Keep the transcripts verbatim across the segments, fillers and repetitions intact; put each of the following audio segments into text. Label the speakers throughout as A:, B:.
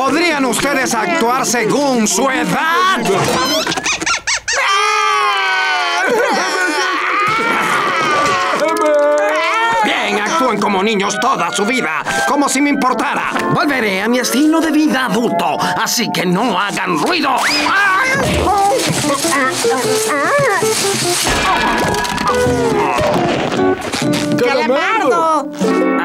A: ¿Podrían ustedes actuar según su edad? Bien, actúen como niños toda su vida, como si me importara. Volveré a mi estilo de vida adulto, así que no hagan ruido.
B: ¡Calamardo!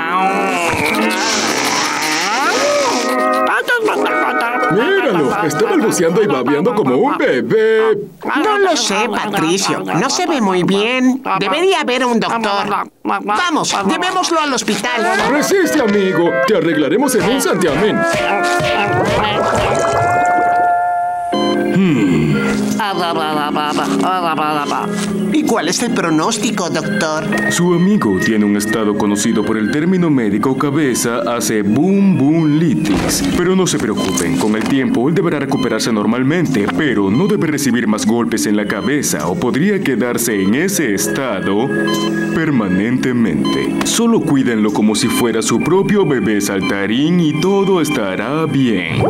C: Míralo, está balbuceando y babeando como un bebé.
B: No lo sé, Patricio. No se ve muy bien. Debería haber un doctor. Vamos, llevémoslo al hospital.
C: Resiste, amigo. Te arreglaremos en un santiamén.
B: Hmm. ¿Y cuál es el pronóstico, doctor?
C: Su amigo tiene un estado conocido por el término médico cabeza hace boom boom litis. Pero no se preocupen, con el tiempo él deberá recuperarse normalmente, pero no debe recibir más golpes en la cabeza o podría quedarse en ese estado permanentemente. Solo cuídenlo como si fuera su propio bebé saltarín y todo estará bien.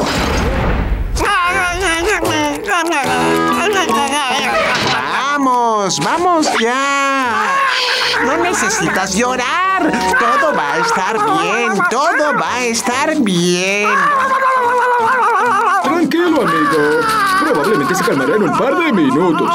B: Vamos, vamos ya. No necesitas llorar. Todo va a estar bien. Todo va a estar bien.
C: Tranquilo, amigo. Probablemente se calmará en un par de minutos.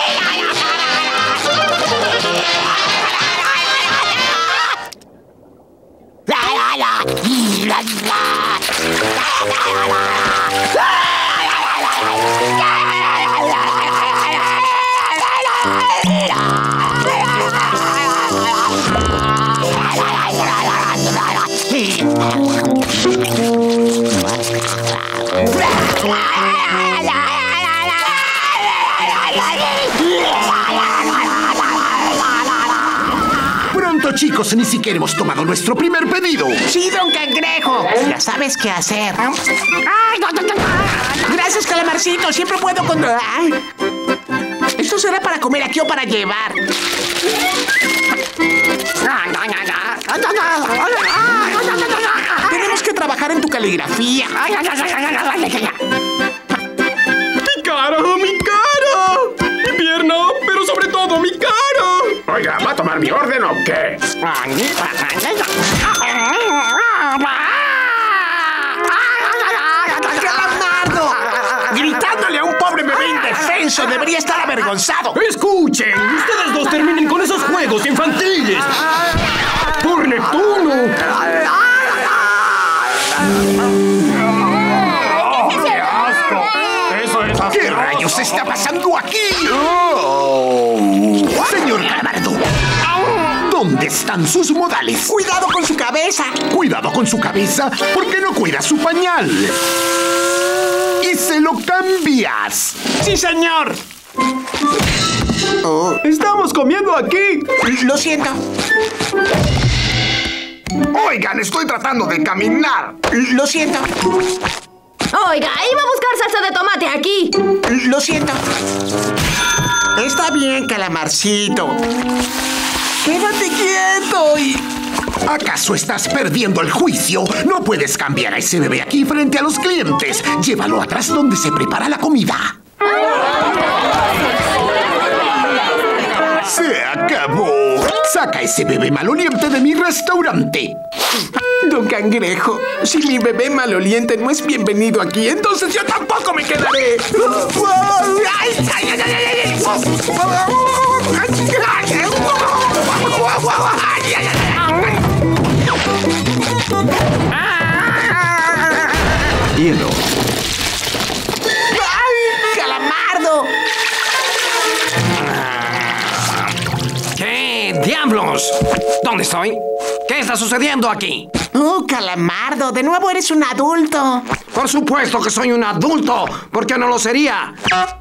D: Pronto, chicos, ni siquiera hemos tomado nuestro primer pedido.
B: Sí, don Cangrejo. Ya sabes qué hacer. Gracias, Calamarcito. Siempre puedo con... ¿Esto será para comer aquí o para llevar? Tenemos que trabajar en tu caligrafía.
C: ¡Mi cara! ¡Mi cara! ¡Mi pierna! ¡Pero sobre todo mi cara!
E: Oiga, ¿va a tomar mi orden o qué?
B: ¡Calamardo! Gritándole a un pobre bebé indefenso. Debería estar avergonzado.
F: ¡Escuchen! ¡Ustedes dos terminen con esos juegos infantiles! ¡Por Neptuno!
E: ¡Qué asco! ¡Eso es asco!
D: ¿Qué rayos está pasando aquí? Oh. Señor Calamardo, ¿dónde están sus modales?
B: ¡Cuidado con su cabeza!
D: Cuidado con su cabeza, porque no cuida su pañal. Y se lo cambias.
B: ¡Sí, señor!
F: Oh. ¡Estamos comiendo aquí!
B: Lo siento.
E: Oigan, estoy tratando de caminar.
B: Lo siento.
G: Oiga, iba a buscar salsa de tomate aquí.
B: Lo siento. Está bien, Calamarcito. Quédate quieto y...
D: ¿Acaso estás perdiendo el juicio? No puedes cambiar a ese bebé aquí frente a los clientes. Llévalo atrás donde se prepara la comida. ¡Se acabó! ¡Saca ese bebé maloliente de mi restaurante!
B: Don Cangrejo, si mi bebé maloliente no es bienvenido aquí, entonces yo tampoco me quedaré.
D: Hielo.
B: ¡Calamardo!
A: ¿Qué diablos? ¿Dónde estoy? ¿Qué está sucediendo aquí?
B: ¡Oh, Calamardo! De nuevo eres un adulto.
A: Por supuesto que soy un adulto. ¿Por qué no lo sería?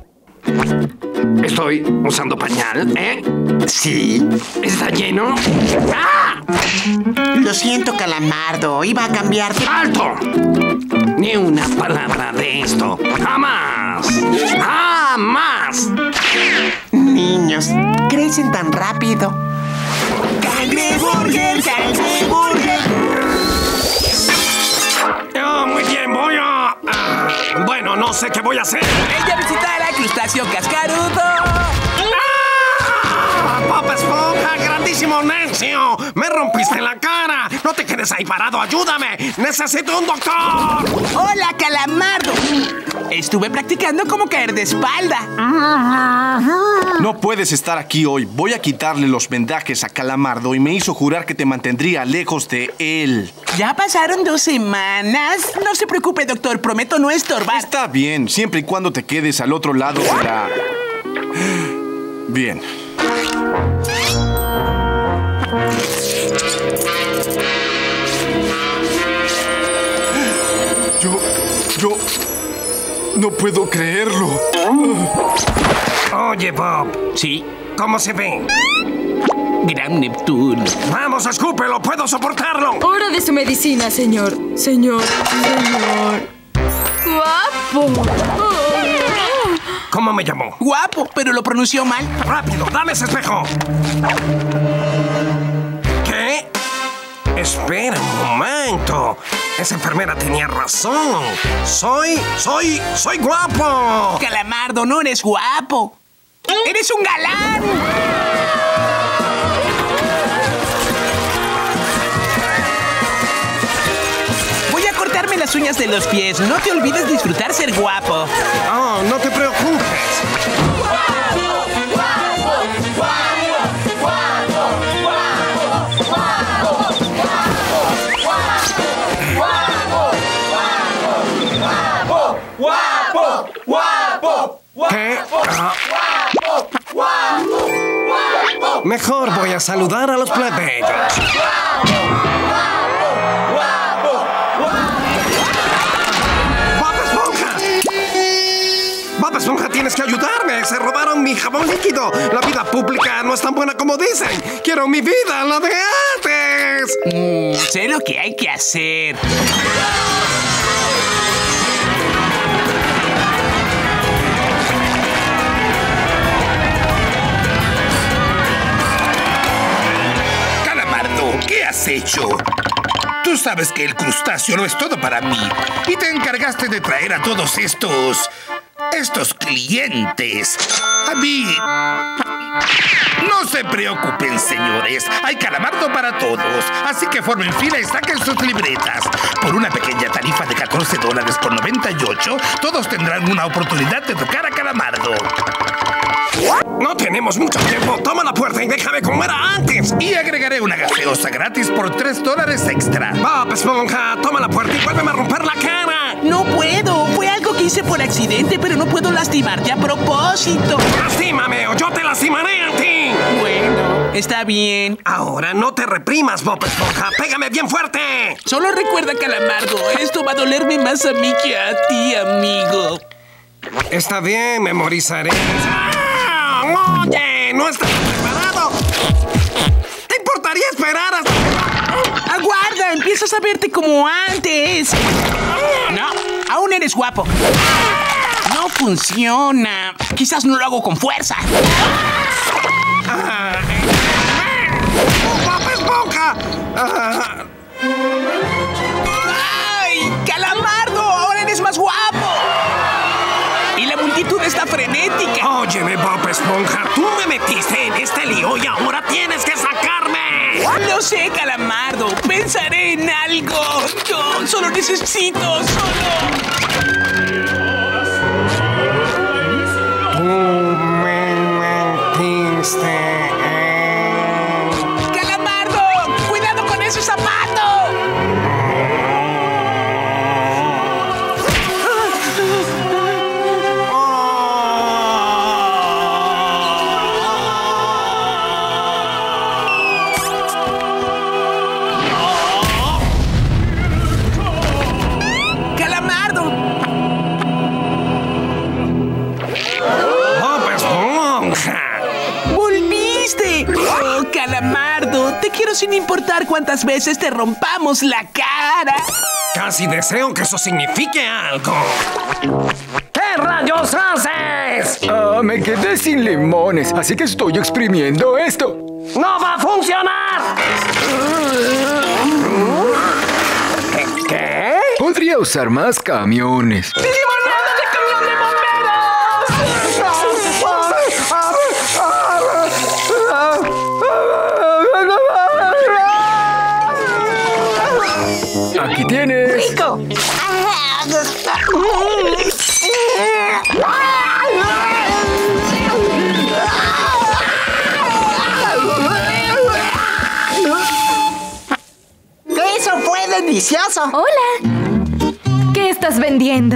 A: ¿Estoy usando pañal, eh?
B: ¿Sí?
A: ¿Está lleno? ¡Ah!
B: Lo siento, Calamardo. Iba a cambiarte.
A: ¡Alto! Ni una palabra de esto. ¡Jamás! ¡Jamás!
B: Niños, crecen tan rápido. ¡Cangreburger! ¡Cangreburger!
A: Oh, muy bien, voy a... no sé qué voy a hacer.
H: ¡Ella visitará al crustáceo cascarudo!
A: ¡Ah! ¡Bob Esponja, grandísimo necio! ¡Me rompiste la cara! ¡No te quedes ahí parado! ¡Ayúdame! ¡Necesito un doctor!
H: ¡Hola, Calamardo! Estuve practicando cómo caer de espalda.
I: No puedes estar aquí hoy. Voy a quitarle los vendajes a Calamardo y me hizo jurar que te mantendría lejos de él.
H: Ya pasaron dos semanas. No se preocupe, doctor. Prometo no estorbar.
I: Está bien. Siempre y cuando te quedes al otro lado será... bien. Yo... yo... no puedo creerlo.
A: Oye, Bob.
H: Sí.
A: ¿Cómo se ve?
H: Gran Neptuno.
A: ¡Vamos, escúpelo! ¡Puedo soportarlo!
J: Hora de su medicina, señor. Señor, señor. ¡Guapo!
A: ¿Cómo me llamó?
H: Guapo, pero lo pronunció mal.
A: ¡Rápido! ¡Dame ese espejo! ¿Qué? Espera un momento. Esa enfermera tenía razón. Soy... soy... soy guapo.
H: Calamardo, no eres guapo. ¡Eres un galán! Voy a cortarme las uñas de los pies. No te olvides disfrutar ser guapo.
A: Oh, no te preocupes. ¿Qué? Ah. Mejor voy a saludar a los plebeyos. ¡Bob Esponja! ¡Bob Esponja, tienes que ayudarme! ¡Se robaron mi jabón líquido! La vida pública no es tan buena como dicen. ¡Quiero mi vida, la de antes!
H: Mm, sé lo que hay que hacer.
D: ¿Qué has hecho? Tú sabes que el crustáceo no es todo para mí y te encargaste de traer a todos estos... estos clientes. A mí... No se preocupen, señores. Hay Calamardo para todos. Así que formen fila y saquen sus libretas. Por una pequeña tarifa de catorce dólares con noventa y ocho, todos tendrán una oportunidad de tocar a Calamardo.
A: No tenemos mucho tiempo. Toma la puerta y déjame como era antes.
D: Y agregaré una gaseosa gratis por tres dólares extra.
A: Bob Esponja, toma la puerta y vuélveme a romper la cara.
H: No puedo. Fue algo que hice por accidente, pero no puedo lastimarte a propósito.
A: ¡Lastímame o yo te lastimaré a ti!
H: Bueno, está bien.
A: Ahora no te reprimas, Bob Esponja. ¡Pégame bien fuerte!
H: Solo recuerda, Calamardo, esto va a dolerme más a mí que a ti, amigo.
A: Está bien, memorizaré. ¡Oye! ¡No estás preparado! ¿Te importaría esperar hasta...?
H: ¡Aguarda! ¡Empiezas a verte como antes! No, aún eres guapo. No funciona. Quizás no lo hago con fuerza.
A: ¡Bob Esponja!
H: ¡Ay! ¡Calamardo! ¡Ahora eres más guapo! Y la multitud está frenética.
A: Óyeme, Bob Esponja, tú me metiste en este lío y ahora tienes que sacarme.
H: Lo sé, Calamardo. Pensaré en algo. Yo solo necesito, solo...
A: Tú me metiste en...
H: ¡Calamardo! ¡Cuidado con ese zapato! Calamardo, te quiero sin importar cuántas veces te rompamos la cara.
A: Casi deseo que eso signifique algo. ¿Qué rayos haces?
F: Ah, me quedé sin limones, así que estoy exprimiendo esto.
A: ¡No va a funcionar! ¿Qué?
F: Podría usar más camiones.
A: ¡Limonada de
K: Aquí tienes.
B: ¡Rico! ¡Eso fue delicioso!
J: Hola. ¿Qué estás vendiendo?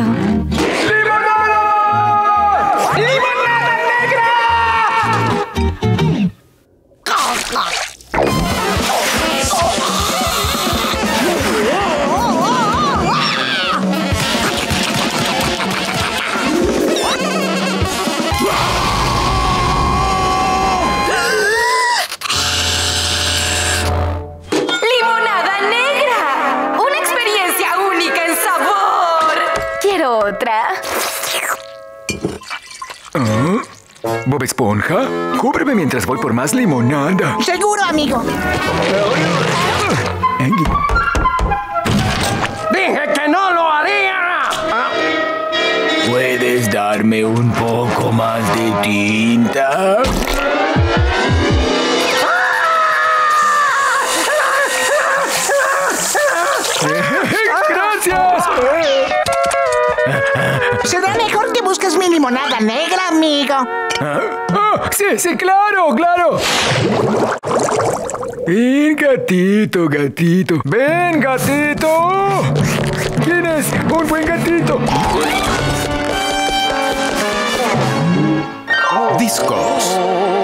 K: ¡Limonada! ¡Limonada negra!
J: Otra.
K: ¿Ah? ¿Bob Esponja? Cúbreme mientras voy por más limonada.
B: Seguro, amigo.
F: ¡Dije que no lo haría!
K: ¿Puedes darme un poco más de tinta? ¡Gracias!
B: Será mejor que busques mi limonada negra, amigo.
K: ¿Ah? Oh, sí, sí, claro, claro. Ven, gatito, gatito. Ven, gatito. ¿Tienes un buen gatito?
I: Discos.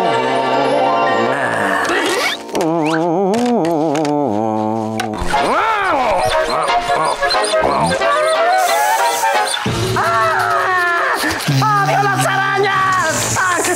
F: ¡Odio las arañas!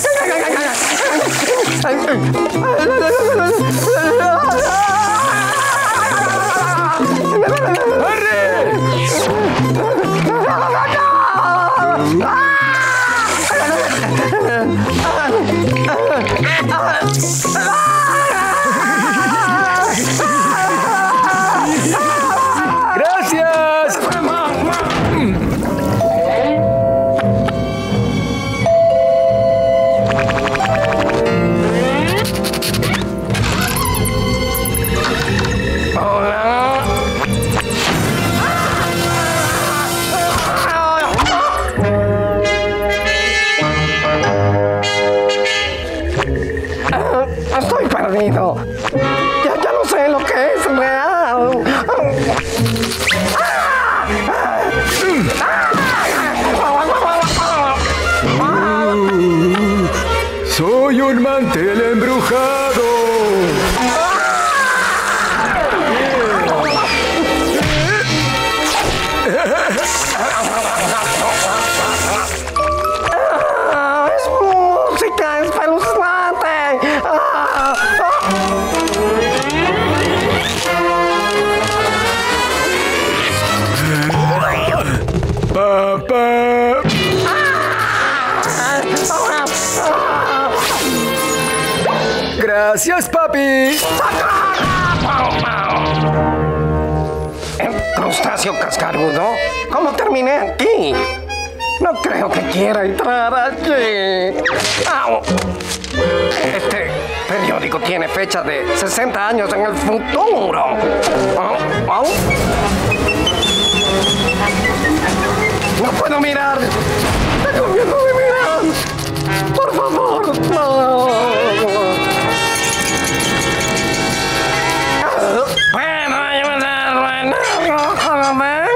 K: ¡Gracias!
F: Estoy perdido. Ya, ya no sé lo que es real.
K: Soy un mantel embrujado.
F: Es música espeluznante.
K: Papá. Gracias, papi.
F: Crustáceo cascarudo. ¿Cómo terminé aquí? No creo que quiera entrar allí. ¡Au! Este periódico tiene fecha de sesenta años en el futuro. ¿Au? ¿Au? No puedo mirar. Tengo miedo de mirar. Por favor, no. ¿Puedo ayudarlo en algo, joven?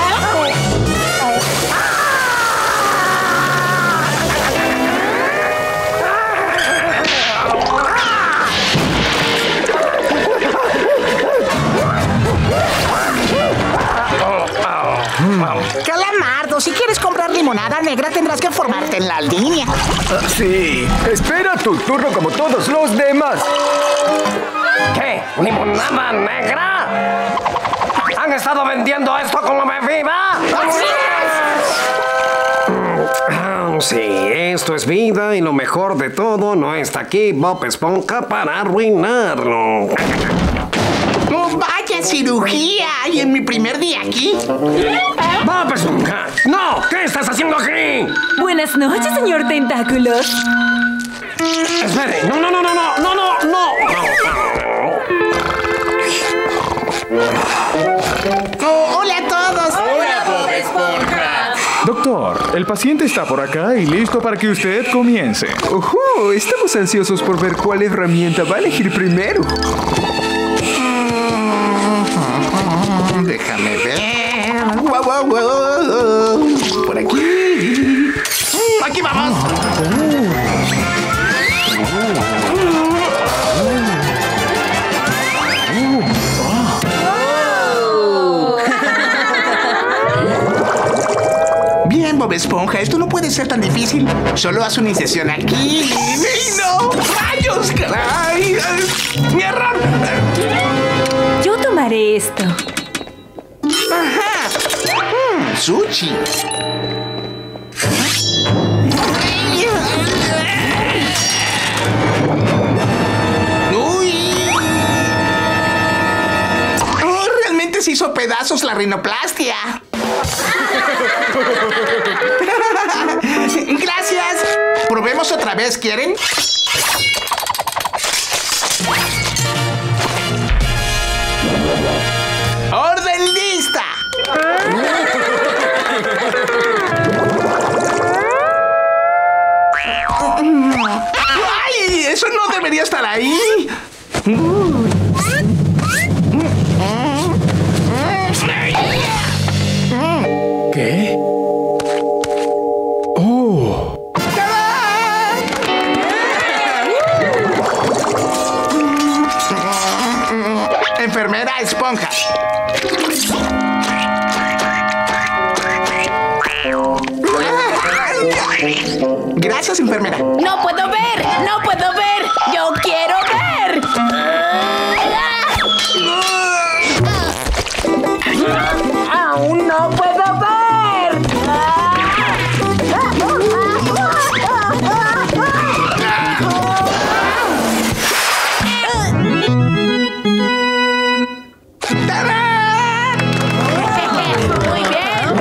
B: Calamardo, si quieres comprar limonada negra tendrás que formarte en la línea.
K: Uh, sí, espera tu turno como todos los demás.
F: ¿Qué? ¿Limonada negra? ¿Han estado vendiendo esto como bebida? Sí, esto es vida y lo mejor de todo no está aquí Bob Esponja para arruinarlo.
B: ¡Oh, vaya cirugía! ¿Y en mi primer día aquí?
F: ¡Bob Esponja! ¡No! ¿Qué estás haciendo aquí?
J: Buenas noches, señor Tentáculos.
F: Espere, no, no, no, no, no, no, no, no.
B: Oh, hola a todos.
J: Hola, Bob Esponja.
K: Doctor, el paciente está por acá y listo para que usted comience.
L: ¡Ojo! Estamos ansiosos por ver cuál herramienta va a elegir primero.
B: Déjame ver. Wow, wow, wow. Por aquí. Aquí vamos. Bien, Bob Esponja, esto no puede ser tan difícil. Solo haz una incisión aquí. ¡Ay, no! ¡Rayos, caray! ¡Mi error!
J: Yo tomaré esto.
B: ¡Ajá! Mm, ¡Sushi! ¡Uy! ¡Oh, realmente se hizo pedazos la rinoplastia! ¡Gracias! Probemos otra vez, ¿quieren? ¡Orden lista! ¡Ay! ¡Eso no debería estar ahí!
L: ¿Qué? ¡Oh!
B: Enfermera Esponja. Gracias, enfermera.
G: No puedo ver, no puedo ver. Yo quiero ver. Aún no puedo ver. Muy bien.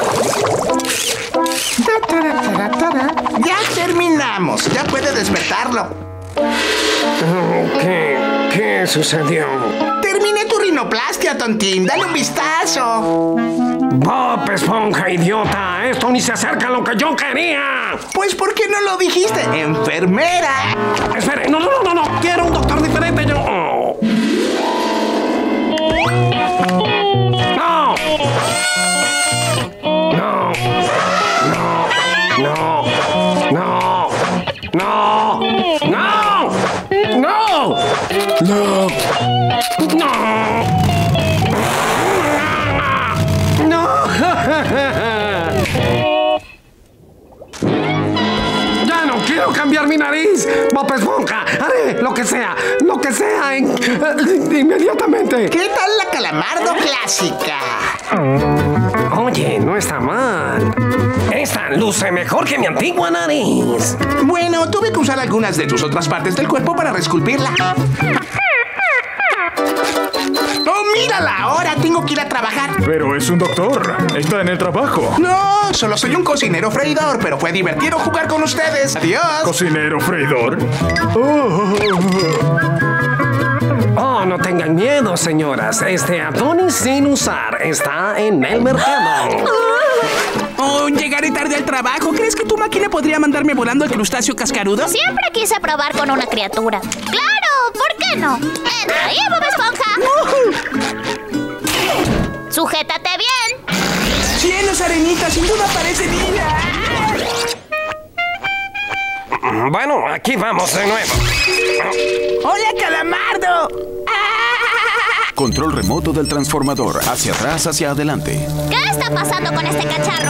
B: Ya terminamos. Ya puede despertarlo.
F: ¿Qué? ¿Qué sucedió?
B: Terminé tu rinoplastia, tontín. Dale un vistazo.
F: Bob Esponja, idiota. Esto ni se acerca a lo que yo quería.
B: Pues, ¿por qué no lo dijiste? Enfermera.
F: Espere, no, no, no, no, no. Quiero un doctor diferente. Yo. Oh. No. No. No. No. No. No. No. No. No. No. No. Ya no quiero cambiar mi nariz. Bob Esponja, haré lo que sea, lo que sea en, eh, inmediatamente.
B: ¿Qué tal la Calamardo clásica?
F: Oye, no está mal. Esta luce mejor que mi antigua nariz.
B: Bueno, tuve que usar algunas de tus otras partes del cuerpo para reesculpirla. ¡Oh, mírala! Ahora tengo que ir a trabajar.
K: Pero es un doctor. Está en el trabajo.
B: No, solo soy un cocinero freidor, pero fue divertido jugar con ustedes. Adiós.
K: ¿Cocinero freidor?
F: Oh, no tengan miedo, señoras. Este Adonis sin usar está en el mercado.
H: Oh, llegaré tarde al trabajo. ¿Crees que tu máquina podría mandarme volando el crustáceo cascarudo?
M: Siempre quise probar con una criatura. ¡Claro! ¿Por qué no? ¡Entra ahí, Bob Esponja! ¡Sujétate bien!
H: ¡Cielos, arenita! ¡Sin duda parece niña!
F: Bueno, aquí vamos de nuevo.
H: ¡Hola, Calamardo!
N: Control remoto del transformador. Hacia atrás, hacia adelante.
M: ¿Qué está pasando con este cacharro?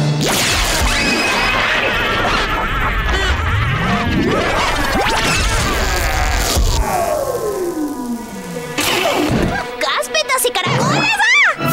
M: ¡Cáspitas y caracoles! ¡Ah!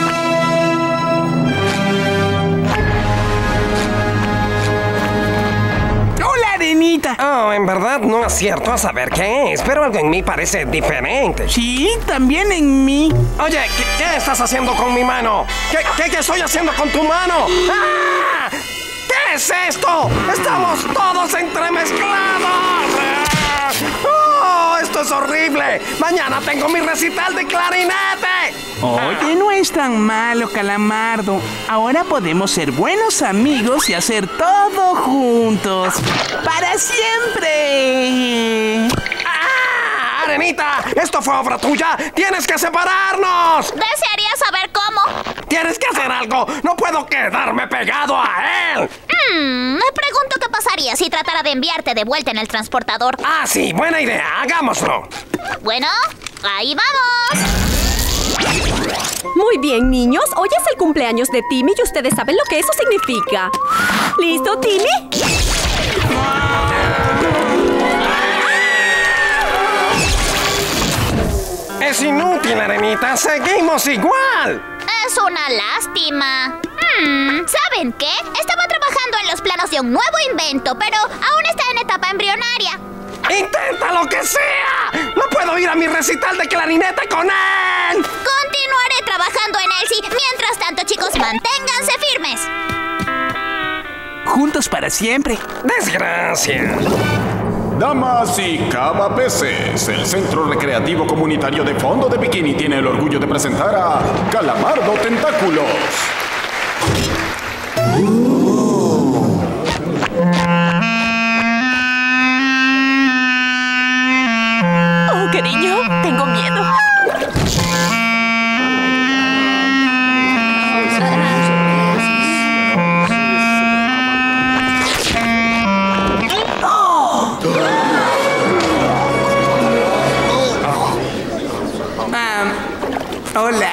H: ¡Hola, arenita!
F: Oh, en verdad no acierto a saber qué es, pero algo en mí parece diferente.
H: Sí, también en mí.
F: Oye, ¿qué, qué estás haciendo con mi mano? ¿Qué, qué, qué estoy haciendo con tu mano? ¡Ah! ¿Qué es esto? ¡Estamos todos entremezclados! ¡Oh, esto es horrible! ¡Mañana tengo mi recital de clarinete!
H: Oye, no es tan malo, Calamardo. Ahora podemos ser buenos amigos y hacer todo juntos. ¡Para siempre!
F: ¡Ah! ¡Arenita! ¡Esto fue obra tuya! ¡Tienes que separarnos!
M: Desearía saber cómo.
F: ¡Tienes que hacer algo! ¡No puedo quedarme pegado a él!
M: Hmm, me pregunto qué pasaría si tratara de enviarte de vuelta en el transportador.
F: Ah, sí, buena idea. Hagámoslo.
M: Bueno, ahí vamos.
O: Muy bien, niños. Hoy es el cumpleaños de Timmy y ustedes saben lo que eso significa. ¿Listo, Timmy?
F: Es inútil, Arenita. Seguimos igual.
M: Es una lástima. Hmm, ¿saben qué? Estaba trabajando en los planos de un nuevo invento, pero aún está en etapa embrionaria.
F: ¡Intenta lo que sea! ¡No puedo ir a mi recital de clarinete con él!
M: Continuaré trabajando en él, sí. Mientras tanto, chicos, manténganse firmes.
H: Juntos para siempre.
F: ¡Desgracia!
N: Damas y cabapeces, el Centro Recreativo Comunitario de Fondo de Bikini tiene el orgullo de presentar a Calamardo Tentáculos.
O: Oh, cariño, tengo miedo.
H: Hola.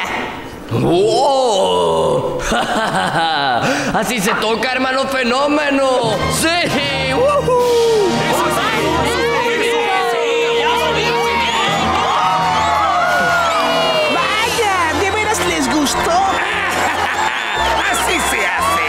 P: ¡Wow! Así se toca, hermano fenómeno. ¡Sí! ¡Woohoo!
H: ¡Vaya! ¿De veras les gustó?
F: ¡Así se hace!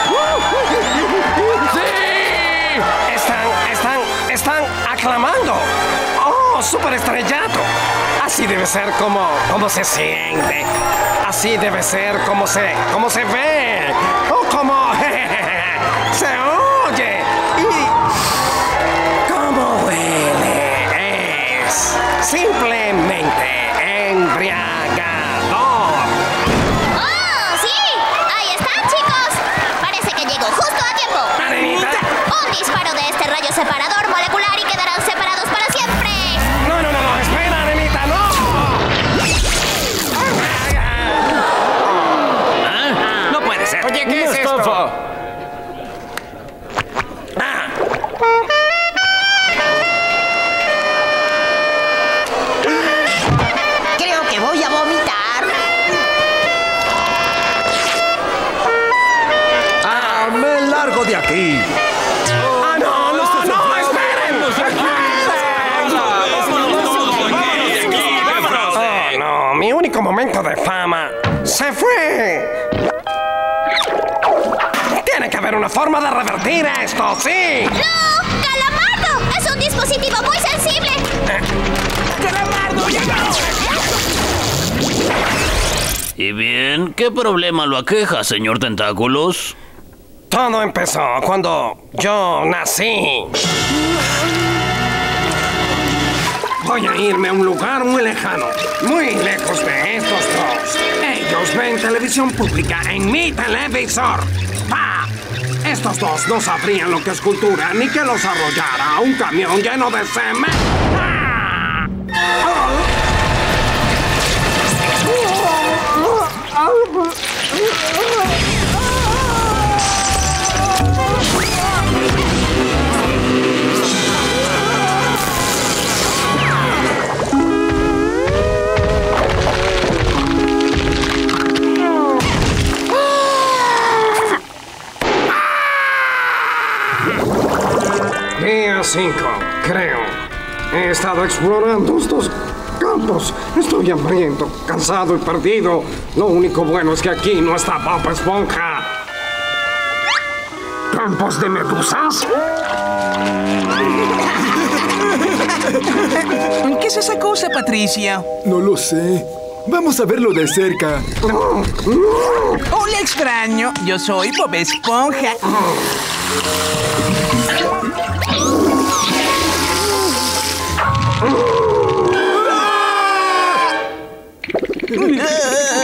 P: ¡Sí!
F: Están, están, están aclamando. ¡Oh, superestrellato! Así debe ser como, como se siente. Así debe ser como se, como se ve. O como se oye. Y cómo huele. Es simplemente embriagador.
M: ¡Oh, sí! Ahí están, chicos. Parece que llegó justo a tiempo.
F: Arenita.
M: Un disparo de este rayo separador molecular y quedarán separados para siempre.
F: No, no, no, no. Espera, Arenita, no.
P: No puede ser.
F: Oye, ¿qué es esto? Ah.
B: Creo que voy a vomitar.
E: ¡Ah, me largo de aquí!
F: ¡Ah, no, no, no! ¡Esperen! Oh, no, mi único momento de fama se fue. Tiene que haber una forma de revertir esto, ¿sí?
M: ¡No! ¡Calamardo! ¡Es un dispositivo muy sensible!
H: ¡Calamardo, ya no!
P: ¿Y bien? ¿Qué problema lo aqueja, señor Tentáculos?
F: Todo empezó cuando yo nací. Voy a irme a un lugar muy lejano, muy lejos de estos dos. Ellos ven televisión pública en mi televisor. ¡Pa! Estos dos no sabrían lo que es cultura ni que los arrollara un camión lleno de semen. ¡Ah! Día cinco, creo. He estado explorando estos campos. Estoy hambriento, cansado y perdido. Lo único bueno es que aquí no está Bob Esponja. ¿Campos de medusas?
H: ¿Qué es esa cosa, Patricia?
L: No lo sé. Vamos a verlo de cerca.
H: Hola, extraño. Yo soy Bob Esponja.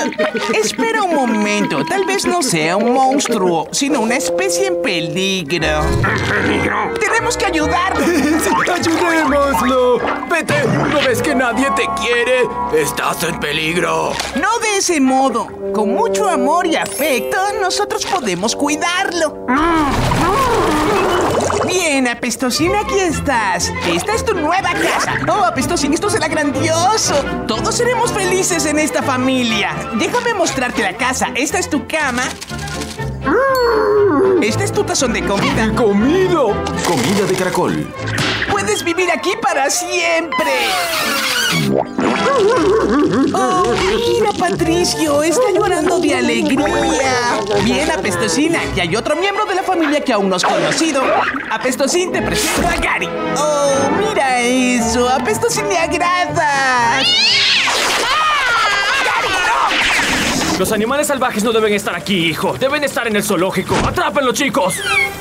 H: Espera un momento. Tal vez no sea un monstruo, sino una especie en peligro.
A: ¿En peligro?
H: Tenemos que ayudarlo.
K: ¡Ayudémoslo! ¡Vete! ¿No ves que nadie te quiere? ¡Estás en peligro!
H: No de ese modo. Con mucho amor y afecto, nosotros podemos cuidarlo. Bien, Apestosín, aquí estás. Esta es tu nueva casa. Oh, Apestosín, esto será grandioso. Todos seremos felices en esta familia. Déjame mostrarte la casa. Esta es tu cama. Este es tu tazón de comida.
K: ¡Comido! Comida de caracol.
H: Puedes vivir aquí para siempre. Oh, mira, Patricio, está llorando de alegría. Bien, Apestosín, aquí hay otro miembro de la familia que aún no has conocido. Apestosín, te presento a Gary. Oh, mira eso, Apestosín le agrada.
Q: Los animales salvajes no deben estar aquí, hijo. Deben estar en el zoológico. ¡Atrápenlo, chicos!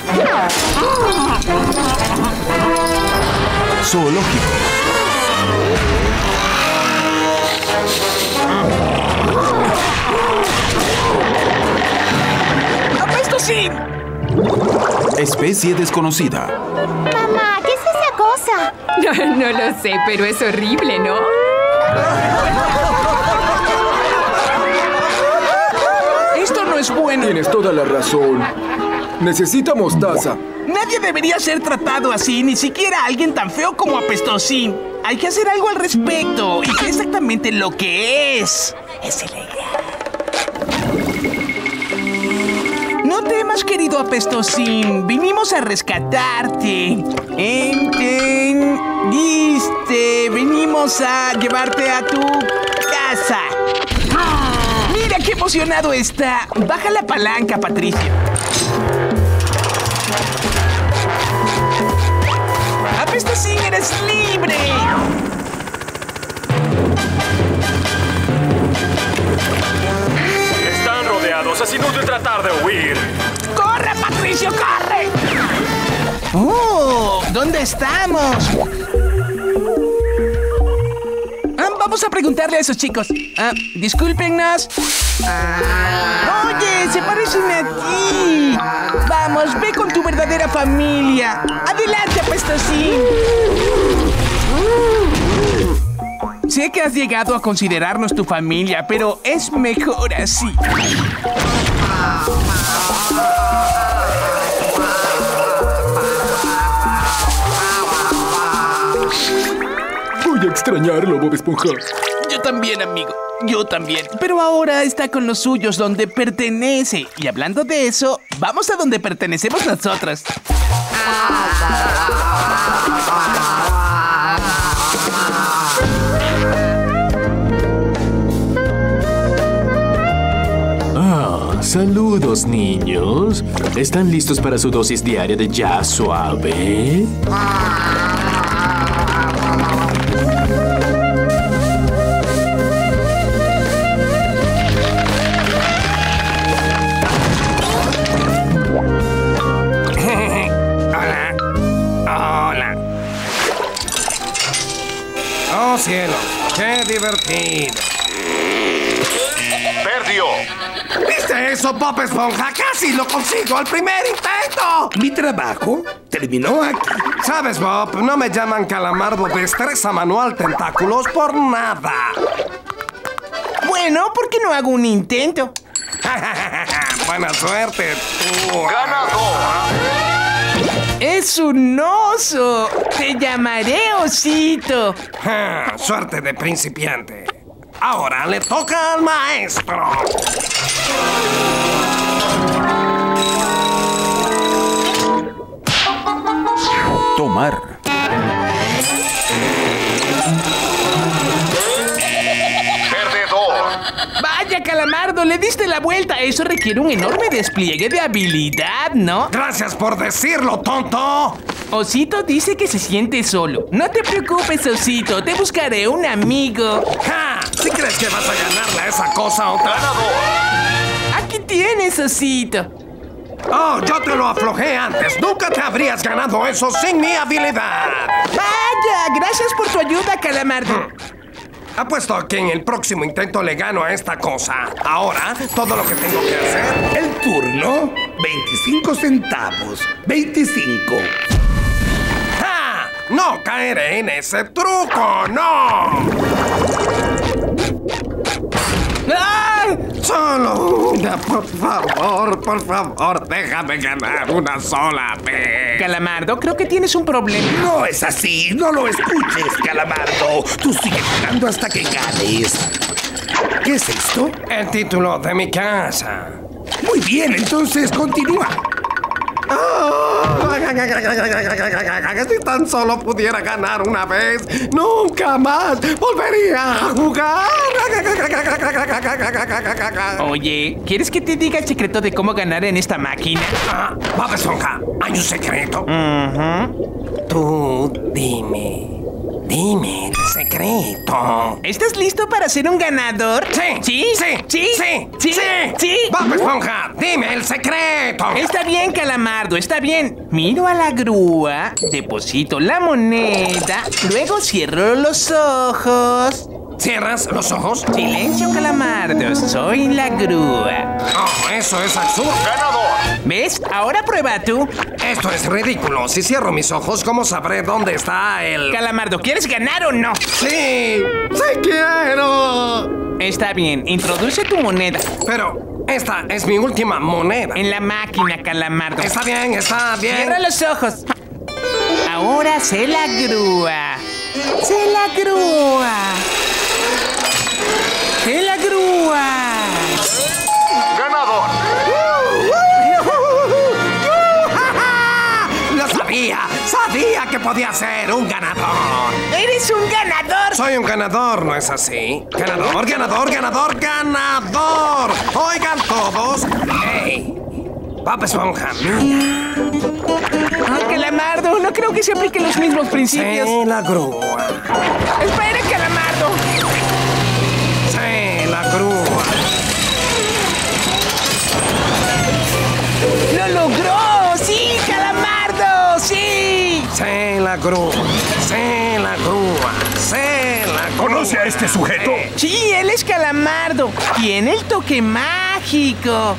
I: Zoológico.
H: ¡Apestosín!
I: Especie desconocida.
M: Mamá, ¿qué es esa cosa?
J: No, no lo sé, pero es horrible, ¿no?
H: Esto no es bueno.
L: Tienes toda la razón. Necesita mostaza.
H: Nadie debería ser tratado así, ni siquiera alguien tan feo como Apestosín. Hay que hacer algo al respecto. ¿Y qué exactamente lo que es? Es ilegal. No temas, querido Apestosín. Vinimos a rescatarte. ¿Entendiste? Venimos a llevarte a tu casa. ¡Mira qué emocionado está! Baja la palanca, Patricio. ¡Apestosín, eres libre!
Q: Están rodeados, es inútil tratar de huir.
H: ¡Corre, Patricio, corre! ¡Oh! ¿Dónde estamos? Ah, vamos a preguntarle a esos chicos. Ah, discúlpenos. Oye, se parecen a ti. Vamos, ve con tu verdadera familia. Adelante, Apestosín. Sé que has llegado a considerarnos tu familia, pero es mejor así.
L: Voy a extrañarlo, Bob Esponja.
H: Yo también, amigo. Yo también. Pero ahora está con los suyos, donde pertenece. Y hablando de eso, vamos a donde pertenecemos nosotros.
R: Ah, saludos, niños. ¿Están listos para su dosis diaria de jazz suave?
A: ¡Oh, cielos! ¡Qué divertido!
D: ¡Perdió!
A: ¿Viste eso, Bob Esponja? ¡Casi lo consigo al primer intento!
D: Mi trabajo terminó aquí.
A: ¿Sabes, Bob? No me llaman Calamardo Destreza Manual Tentáculos por nada.
H: Bueno, ¿por qué no hago un intento?
A: Buena suerte, tú.
D: ¡Ganador!
H: ¡Es un oso! ¡Te llamaré Osito!
A: Ah, suerte de principiante. Ahora le toca al maestro.
I: Tomar.
D: Perdedor.
H: ¡Vaya, Calamardo! Le diste la vuelta. Eso requiere un enorme despliegue de habilidad, ¿no?
A: Gracias por decirlo, tonto.
H: Osito dice que se siente solo. No te preocupes, Osito. Te buscaré un amigo.
A: ¡Ja! ¿Sí crees que vas a ganarle a esa cosa otra?
H: Aquí tienes, Osito.
A: Oh, yo te lo aflojé antes. Nunca te habrías ganado eso sin mi habilidad.
H: ¡Vaya! Gracias por tu ayuda, Calamardo.
F: Apuesto que en el próximo intento le gano a esta cosa. Ahora, todo lo que tengo que hacer...
D: El turno, veinticinco centavos. veinticinco.
F: ¡Ja! ¡No caeré en ese truco! ¡No! ¡Ay! Solo una, por favor, por favor, déjame ganar una sola vez.
H: Calamardo, creo que tienes un problema.
D: No es así, no lo escuches, Calamardo. Tú sigue jugando hasta que ganes. ¿Qué es esto?
F: El título de mi casa.
D: Muy bien, entonces continúa.
F: Oh, si tan solo pudiera ganar una vez, nunca más volvería a jugar.
H: Oye, ¿quieres que te diga el secreto de cómo ganar en esta máquina?
F: Ah, Bob Esponja, ¿hay un secreto?
H: Uh-huh.
F: Tú dime. Dime el secreto.
H: ¿Estás listo para ser un ganador?
F: Sí.
H: ¿Sí?
F: Sí.
H: ¿Sí?
F: Sí.
H: ¿Sí?
F: Sí.
H: ¿Sí?
F: Bob Esponja, dime el secreto.
H: Está bien, Calamardo, está bien. Miro a la grúa, deposito la moneda, luego cierro los ojos.
F: ¿Cierras los ojos?
H: Silencio, Calamardo, soy la grúa.
F: Oh, eso es absurdo.
N: ¡Ganador!
H: ¿Ves? Ahora prueba tú.
F: Esto es ridículo. Si cierro mis ojos, ¿cómo sabré dónde está el...?
H: Calamardo, ¿quieres ganar o no?
F: ¡Sí! ¡Sí quiero!
H: Está bien, introduce tu moneda.
F: Pero esta es mi última moneda.
H: En la máquina, Calamardo.
F: Está bien, está bien.
H: Cierra los ojos. Ahora sé la grúa. Sé la grúa. Sé la grúa.
N: ¡Ganador!
F: ¡Lo sabía! ¡Sabía que podía ser un ganador!
H: ¡Eres un ganador!
F: Soy un ganador, ¿no es así? ¡Ganador, ganador, ganador, ganador! ¡Oigan todos! ¡Ey! Bob Esponja, mira.
H: Oh, Calamardo, no creo que se apliquen los mismos principios.
F: Sí, la grúa.
H: ¡Espere, Calamardo!
F: Sí, la grúa.
H: ¡Lo logró! ¡Sí, Calamardo! ¡Sí!
F: Sí, la grúa. Sí, la grúa. Sí, la grúa.
D: ¿Conoce a este sujeto?
H: Sí, él es Calamardo. Tiene el toque mágico.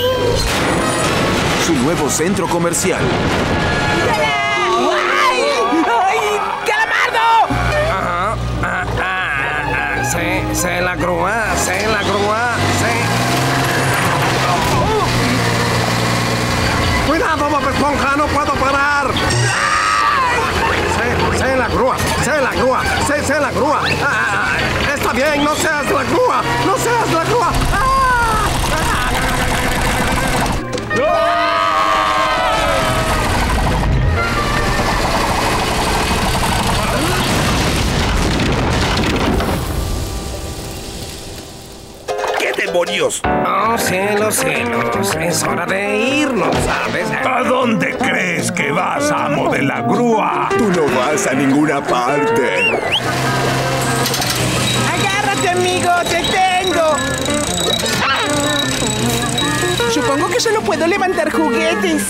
E: Su nuevo centro comercial.
H: ¡Ay! ¡Ay! ¡Calamardo!
F: Ajá. Ah, ah, ah, ah. Sí, sí, la grúa. Sí, la grúa. Sí. ¡Cuidado, Bob Esponja! ¡No puedo parar! Sí, sí, la grúa. Sí, la grúa. Sí, sí, la grúa. Ah, ah, ah. Está bien, no seas la grúa. No seas la grúa. ¡Ah!
D: ¿Qué demonios?
F: Oh, cielos, cielos. Es hora de irnos, ¿sabes?
D: ¿A dónde crees que vas, amo de la grúa?
E: Tú no vas a ninguna parte.
H: ¡Agárrate, amigo! ¡Te tengo! Supongo que solo puedo levantar juguetes.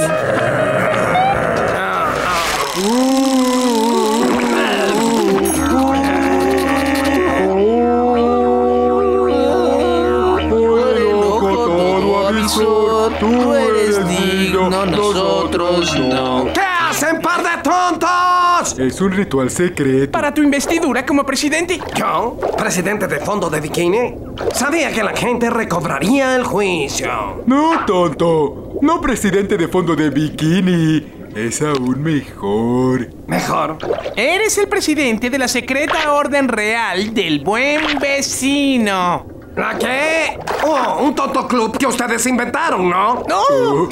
H: Tú eres digno, nosotros no.
F: ¿Qué hacen, par de tontos?
C: Es un ritual secreto.
H: Para tu investidura como presidente.
F: ¿Yo? ¿Presidente de Fondo de Bikini? Sabía que la gente recobraría el juicio.
C: No, tonto. No presidente de Fondo de Bikini. Es aún mejor.
F: ¿Mejor?
H: Eres el presidente de la secreta orden real del buen vecino.
F: ¿La qué? Oh, un tonto club que ustedes inventaron, ¿no?
H: ¡No!
C: Oh.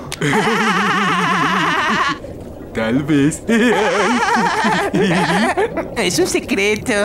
C: Tal vez.
H: Es un secreto.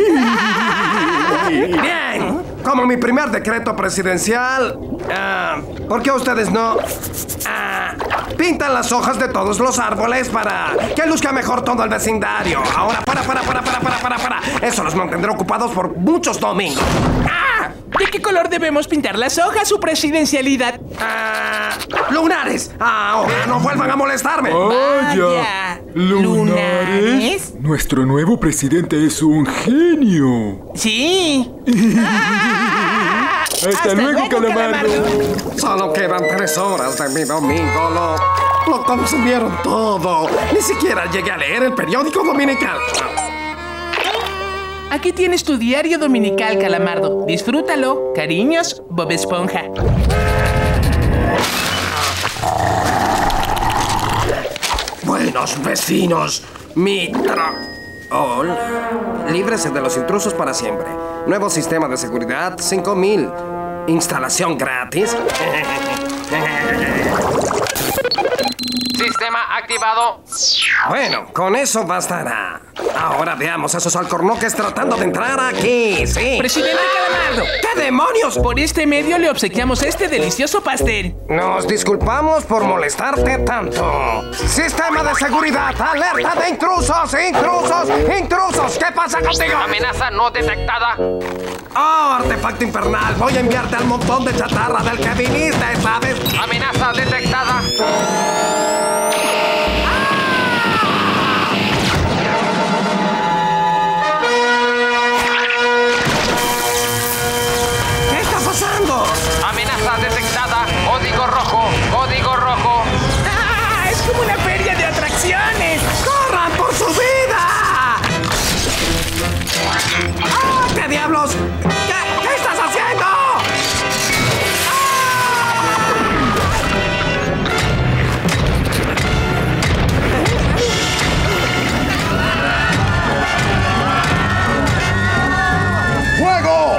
F: Bien. Como mi primer decreto presidencial, uh, ¿por qué ustedes no uh, pintan las hojas de todos los árboles para que luzca mejor todo el vecindario? Ahora, para, para, para, para, para, para, para. Eso los mantendrá ocupados por muchos domingos. ¡Ah!
H: ¿De qué color debemos pintar las hojas, su presidencialidad?
A: Ah, lunares. Ahora no vuelvan a molestarme.
R: Vaya. ¿Lunares? Nuestro nuevo presidente es un genio.
H: Sí.
R: Hasta, Hasta luego, luego Calamardo.
A: Calamardo. Solo quedan tres horas de mi domingo. Lo, lo consumieron todo. Ni siquiera llegué a leer el periódico dominical.
H: Aquí tienes tu diario dominical, Calamardo. Disfrútalo. Cariños, Bob Esponja.
A: Buenos vecinos, mi tra... Hola. Líbrese de los intrusos para siempre. Nuevo sistema de seguridad, cinco mil. Instalación gratis.
F: Sistema activado.
A: Bueno, con eso bastará. Ahora veamos a esos alcornoques tratando de entrar aquí, sí.
H: Presidente Calamardo.
A: ¿Qué demonios?
H: Por este medio le obsequiamos este delicioso pastel.
A: Nos disculpamos por molestarte tanto. Sistema de seguridad, alerta de intrusos, intrusos, intrusos. ¿Qué pasa contigo?
F: Amenaza no detectada.
A: Oh, artefacto infernal. Voy a enviarte al montón de chatarra del que viniste, ¿sabes?
F: Amenaza detectada. Amenaza detectada. Código rojo. Código rojo.
H: ¡Ah! ¡Es como una feria de atracciones!
A: ¡Corran por su vida! ¡Ah! ¿Qué diablos? ¿Qué, ¿Qué estás haciendo?
E: ¡Fuego!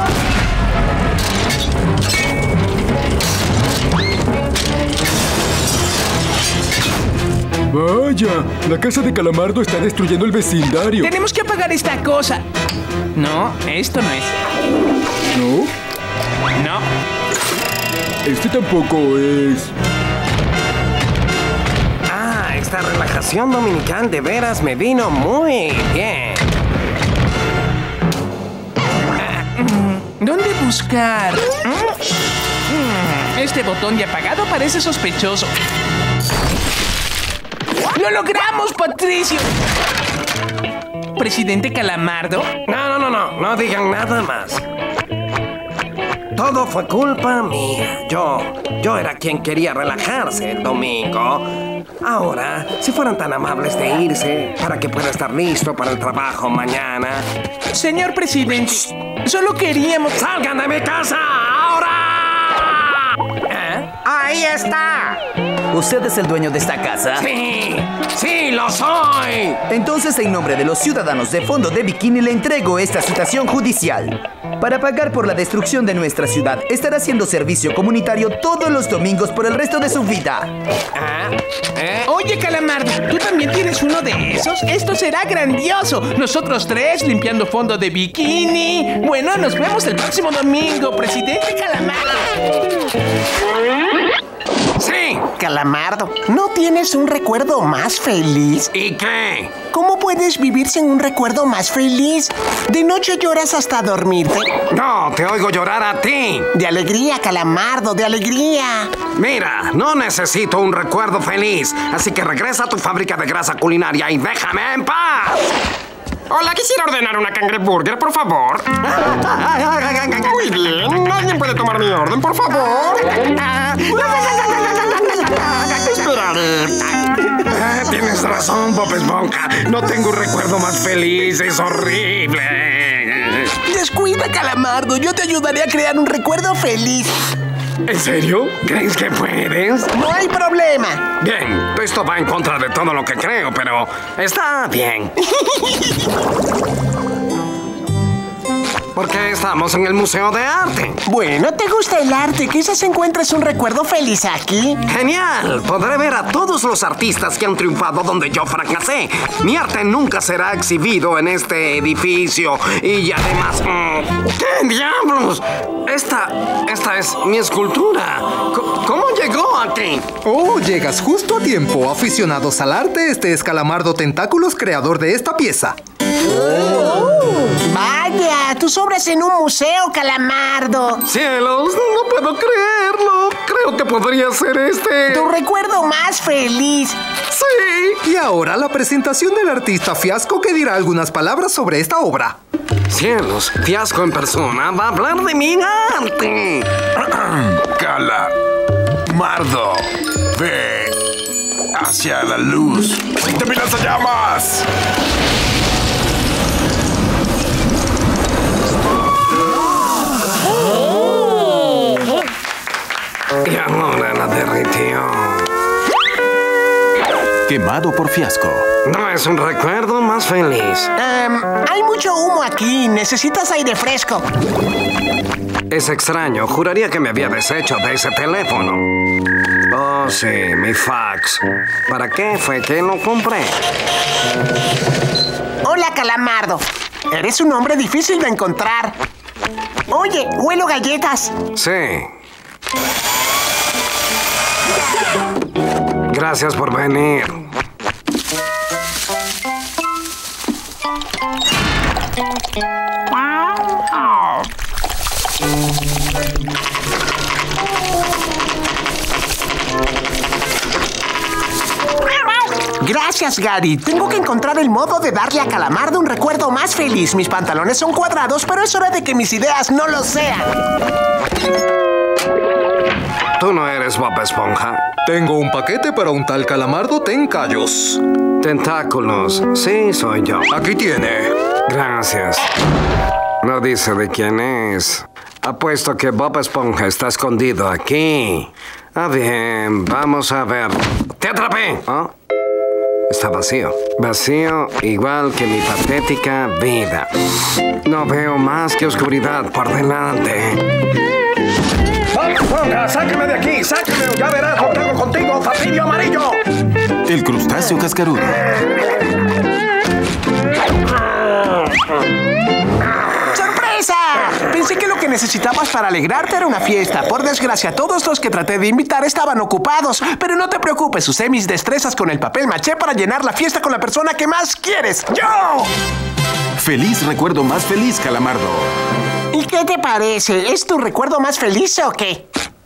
R: Vaya, la casa de Calamardo está destruyendo el vecindario.
H: Tenemos que apagar esta cosa. No, esto no es.
R: ¿No?
H: No.
R: Este tampoco es.
A: Ah, esta relajación dominical de veras me vino muy bien.
H: ¿Dónde buscar? Este botón de apagado parece sospechoso. ¡Lo logramos, Patricio! ¿Presidente Calamardo?
A: No, no, no, no. No digan nada más. Todo fue culpa mía. Yo, yo era quien quería relajarse el domingo. Ahora, si fueran tan amables de irse para que pueda estar listo para el trabajo mañana.
H: Señor presidente, solo queríamos...
A: ¡Salgan de mi casa! ¡Ahora!
F: ¿Eh? ¡Ahí está!
S: ¿Usted es el dueño de esta casa?
A: ¡Sí! ¡Sí, lo soy!
S: Entonces, en nombre de los ciudadanos de Fondo de Bikini, le entrego esta citación judicial. Para pagar por la destrucción de nuestra ciudad, estará haciendo servicio comunitario todos los domingos por el resto de su vida.
H: ¿Ah? ¿Eh? Oye, Calamardo, ¿tú también tienes uno de esos? ¡Esto será grandioso! Nosotros tres limpiando Fondo de Bikini. Bueno, nos vemos el próximo domingo, presidente Calamardo.
A: ¡Sí!
B: Calamardo, ¿no tienes un recuerdo más feliz?
A: ¿Y qué?
B: ¿Cómo puedes vivir sin un recuerdo más feliz? ¿De noche lloras hasta dormirte?
A: No, te oigo llorar a ti.
B: De alegría, Calamardo, de alegría.
A: Mira, no necesito un recuerdo feliz, así que regresa a tu fábrica de grasa culinaria y déjame en paz.
F: Hola, quisiera ordenar una cangreburger, por favor. Muy bien, ¿alguien puede tomar mi orden, por favor? Esperaré.
A: Ah, tienes razón, Bob Esponja. No tengo un recuerdo más feliz, es horrible.
B: Descuida, Calamardo, yo te ayudaré a crear un recuerdo feliz.
A: ¿En serio? ¿Crees que puedes?
B: No hay problema.
A: Bien, esto va en contra de todo lo que creo, pero está bien. Porque estamos en el Museo de Arte.
B: Bueno, ¿te gusta el arte? Quizás encuentres un recuerdo feliz aquí.
A: ¡Genial! Podré ver a todos los artistas que han triunfado donde yo fracasé. Mi arte nunca será exhibido en este edificio. Y además... ¿Qué diablos? Esta... esta es mi escultura. ¿Cómo llegó aquí?
T: Oh, llegas justo a tiempo. Aficionados al arte, este es Calamardo Tentáculos, creador de esta pieza. Oh.
B: Vaya, tus obras en un museo, Calamardo.
F: ¡Cielos! ¡No puedo creerlo! Creo que podría ser este...
B: Tu recuerdo más feliz.
T: ¡Sí! Y ahora la presentación del artista Fiasco, que dirá algunas palabras sobre esta obra.
F: ¡Cielos! Fiasco en persona va a hablar de mi arte.
E: Calamardo, ve hacia la luz. ¡Te miras llamas!
F: Y ahora la derritió.
R: Quemado por Fiasco.
F: No es un recuerdo más feliz.
B: Um, hay mucho humo aquí. Necesitas aire fresco.
F: Es extraño. Juraría que me había deshecho de ese teléfono. Oh, sí, mi fax. ¿Para qué fue que lo compré?
B: Hola, Calamardo. Eres un hombre difícil de encontrar. Oye, huelo galletas.
F: Sí. Gracias por venir.
B: Gracias, Gary. Tengo que encontrar el modo de darle a Calamardo un recuerdo más feliz. Mis pantalones son cuadrados, pero es hora de que mis ideas no lo sean.
F: Tú no eres Bob Esponja.
T: Tengo un paquete para un tal Calamardo Tencayos.
F: Tentáculos. Sí, soy yo.
T: Aquí tiene.
F: Gracias. No dice de quién es. Apuesto que Bob Esponja está escondido aquí. Ah, bien. Vamos a ver. ¡Te atrapé! ¿Oh? Está vacío. Vacío igual que mi patética vida. No veo más que oscuridad por delante.
A: ¡Bob Esponja, sáqueme de aquí! ¡Sáqueme! ¡Ya verás lo que hago contigo, fastidio amarillo!
R: El crustáceo cascarudo.
B: ¡Sorpresa! Pensé que lo que necesitabas para alegrarte era una fiesta. Por desgracia, todos los que traté de invitar estaban ocupados. Pero no te preocupes, usé mis destrezas con el papel maché para llenar la fiesta con la persona que más quieres. ¡Yo!
R: Feliz recuerdo más feliz, Calamardo.
B: ¿Y qué te parece? ¿Es tu recuerdo más feliz o qué?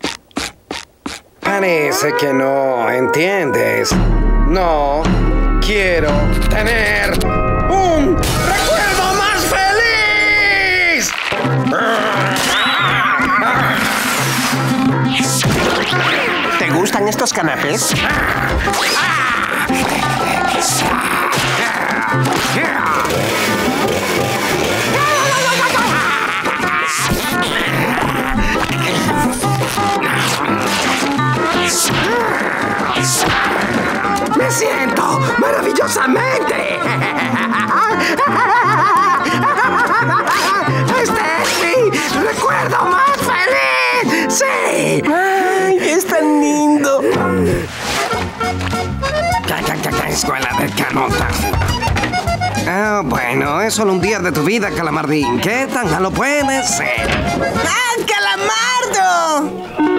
F: Parece que no entiendes. No quiero tener un recuerdo más feliz.
B: ¿Te gustan estos canapés?
F: ¡Me siento maravillosamente! ¡Este es mi recuerdo más feliz! ¡Sí!
B: ¡Ay, es tan lindo!
F: Escuela de canota. Ah, bueno, es solo un día de tu vida, Calamardín. ¿Qué tan malo puede ser?
B: ¡Ah, Calamardo!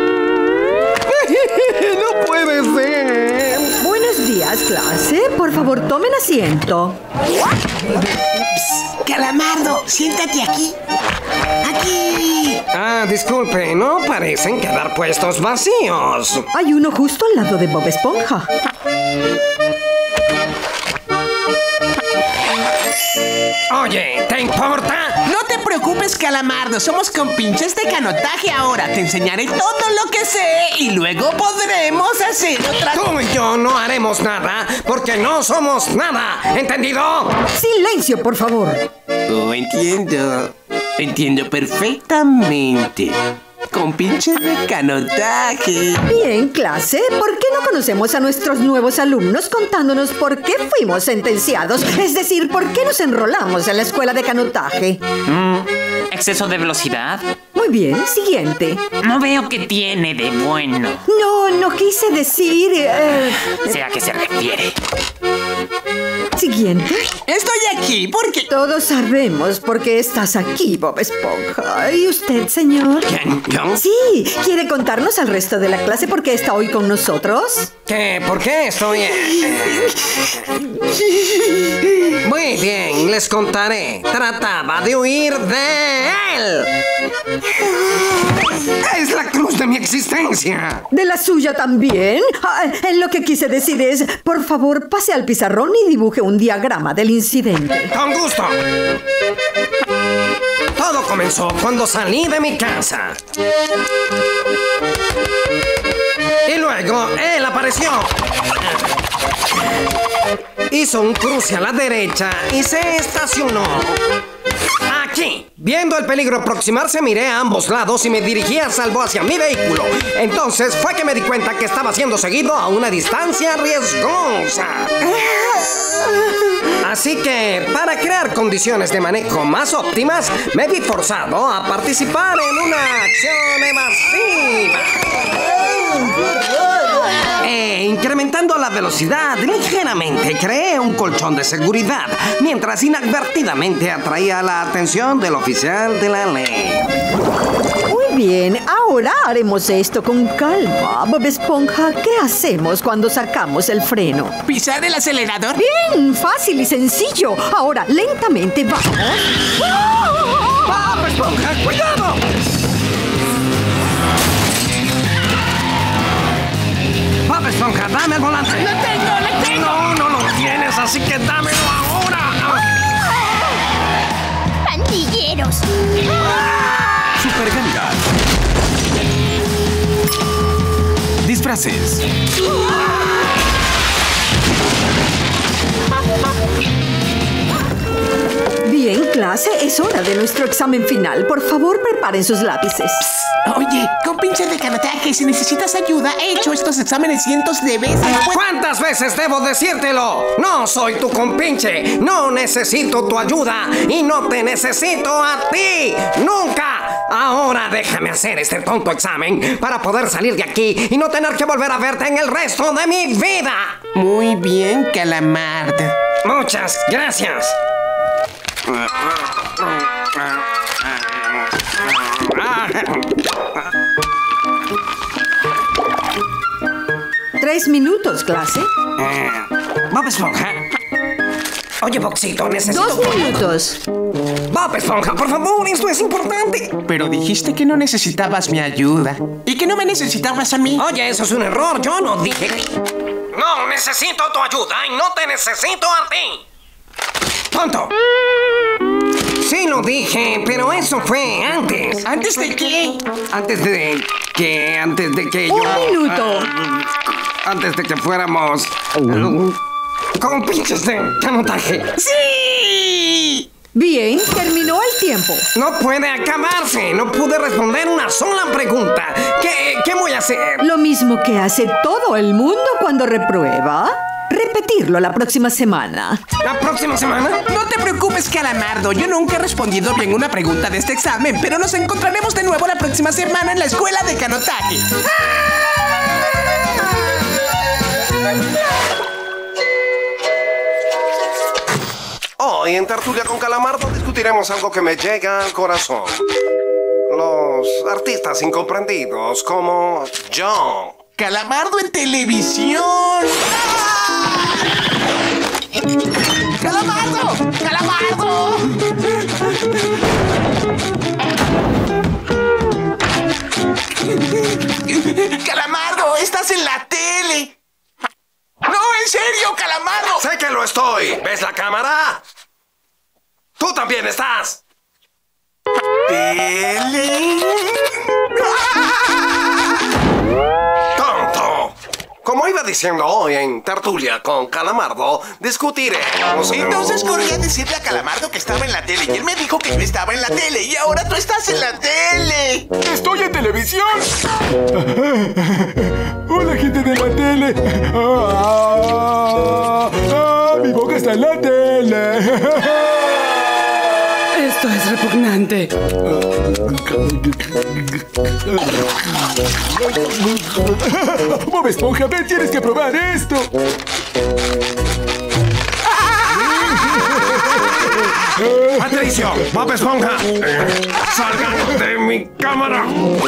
F: ¡No puede ser!
U: Buenos días, clase. Por favor, tomen asiento.
B: Psst, Calamardo, siéntate aquí. ¡Aquí!
F: Ah, disculpe, no parecen quedar puestos vacíos.
U: Hay uno justo al lado de Bob Esponja.
F: Oye, ¿te importa?
B: No te preocupes, Calamardo. Somos compinches de canotaje ahora. Te enseñaré todo lo que sé y luego podremos hacer otra...
F: Tú y yo no haremos nada porque no somos nada. ¿Entendido?
U: Silencio, por favor.
B: Oh, entiendo. Entiendo perfectamente. Compinche de canotaje.
U: Bien, clase. ¿Por qué no conocemos a nuestros nuevos alumnos contándonos por qué fuimos sentenciados? Es decir, ¿por qué nos enrolamos en la escuela de canotaje?
V: Mm, ¿Exceso de velocidad?
U: Muy bien, siguiente.
G: No veo qué tiene de bueno.
U: No, no quise decir... eh,
G: Sé a qué se refiere.
U: Siguiente.
H: Estoy aquí porque...
U: Todos sabemos por qué estás aquí, Bob Esponja. ¿Y usted, señor?
F: ¿Quién? ¿Yo?
U: Sí, ¿quiere contarnos al resto de la clase por qué está hoy con nosotros?
F: ¿Qué? ¿Por qué estoy...? eh, Muy bien, les contaré. Trataba de huir de él. Es la cruz de mi existencia.
U: ¿De la suya también? Ah, lo que quise decir es, por favor, pase al pizarrón y dibuje un diagrama del incidente.
F: Con gusto. Todo comenzó cuando salí de mi casa. Y luego él apareció. Hizo un cruce a la derecha y se estacionó aquí. Viendo el peligro aproximarse, miré a ambos lados y me dirigí a salvo hacia mi vehículo. Entonces fue que me di cuenta que estaba siendo seguido a una distancia riesgosa. Así que, para crear condiciones de manejo más óptimas, me vi forzado a participar en una acción evasiva. E incrementando la velocidad ligeramente, creé un colchón de seguridad, mientras inadvertidamente atraía la atención del oficial de la ley.
U: Muy bien, ahora haremos esto con calma. Bob Esponja, ¿qué hacemos cuando sacamos el freno?
H: ¿Pisar el acelerador?
U: Bien, fácil y sencillo. Ahora, lentamente, vamos.
F: ¡Bob Esponja, cuidado! Bob Esponja, dame el volante.
H: ¡Lo tengo, lo tengo!
F: No, no lo tienes, así que dámelo ahora.
M: ¡Pandilleros!
I: Super Ganga. Disfraces.
U: Bien, clase, es hora de nuestro examen final. Por favor, preparen sus lápices.
H: Oye, compinche de karate, si necesitas ayuda, he hecho estos exámenes cientos de veces.
F: ¿Cuántas veces debo decírtelo? No soy tu compinche, no necesito tu ayuda y no te necesito a ti, nunca. Ahora déjame hacer este tonto examen para poder salir de aquí y no tener que volver a verte en el resto de mi vida.
H: Muy bien, Calamardo.
F: Muchas gracias.
U: Tres minutos, clase.
F: Eh, Bob Esponja. Oye, Boxito, necesito...
U: Dos minutos.
F: Bob Esponja, por favor, esto es importante.
H: Pero dijiste que no necesitabas mi ayuda. Y que no me necesitabas a mí.
F: Oye, eso es un error. Yo no dije... No necesito tu ayuda y no te necesito a ti. ¡Tonto! Sí lo dije, pero eso fue antes.
H: ¿Antes de qué?
F: Antes de que... Antes de que yo...
U: Un minuto.
F: Uh, antes de que fuéramos... Uh, con pinches de canotaje.
H: ¡Sí!
U: Bien, terminó el tiempo.
F: No puede acabarse. No pude responder una sola pregunta. ¿Qué, qué voy a hacer?
U: Lo mismo que hace todo el mundo cuando reprueba. Repetirlo la próxima semana.
F: ¿La próxima semana?
H: No te preocupes, Calamardo. Yo nunca he respondido bien una pregunta de este examen, pero nos encontraremos de nuevo la próxima semana en la escuela de canotaje.
A: Hoy en Tertulia con Calamardo discutiremos algo que me llega al corazón. Los artistas incomprendidos como yo.
H: ¡Calamardo en televisión! ¡Calamardo! ¡Calamardo! ¡Calamardo! ¡Estás en la tele! ¡No, en serio, Calamardo!
A: ¡Sé que lo estoy! ¿Ves la cámara? ¡Tú también estás!
H: ¿Tele?
A: ¡Tonto! Como iba diciendo hoy en Tertulia con Calamardo, discutiremos...
H: Entonces corrí a decirle a Calamardo que estaba en la tele y él me dijo que yo estaba en la tele y ahora tú estás en la tele.
C: ¡Estoy en televisión! ¡Hola, gente de la tele! ¡Ah! ¡Ah! ¡Mi boca está en la tele!
U: Esto es
J: repugnante.
R: Bob Esponja, ven, tienes que probar esto.
A: Patricio, Bob Esponja, salgan de mi cámara.